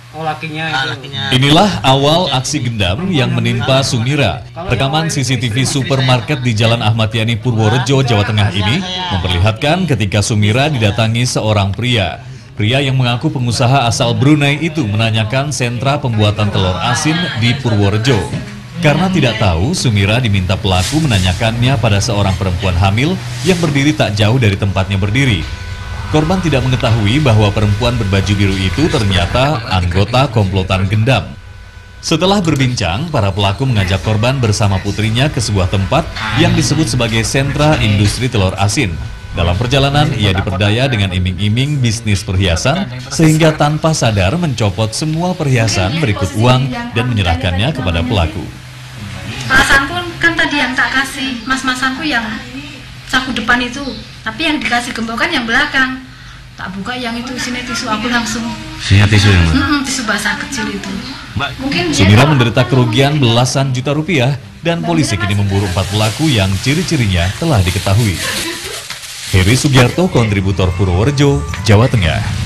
Oh, lakinya itu. Inilah awal aksi gendam yang menimpa Sumira. Rekaman CCTV supermarket di Jalan Ahmad Yani Purworejo, Jawa Tengah ini memperlihatkan ketika Sumira didatangi seorang pria. Pria yang mengaku pengusaha asal Brunei itu menanyakan sentra pembuatan telur asin di Purworejo. Karena tidak tahu, Sumira diminta pelaku menanyakannya pada seorang perempuan hamil yang berdiri tak jauh dari tempatnya berdiri. Korban tidak mengetahui bahwa perempuan berbaju biru itu ternyata anggota komplotan gendam. Setelah berbincang, para pelaku mengajak korban bersama putrinya ke sebuah tempat yang disebut sebagai sentra industri telur asin. Dalam perjalanan, ia diperdaya dengan iming-iming bisnis perhiasan, sehingga tanpa sadar mencopot semua perhiasan berikut uang dan menyerahkannya kepada pelaku. Perasaan pun kan tadi yang tak kasih mas-masanku yang saku depan itu, tapi yang dikasih gembokan yang belakang. Tak buka yang itu, sini tisu, aku langsung. Isinya tisu ya, Mbak? Tisu basah kecil itu. Sumira menderita kerugian belasan juta rupiah dan polisi kini memburu 4 pelaku yang ciri-cirinya telah diketahui. Heri Sugiarto, kontributor Purworejo, Jawa Tengah.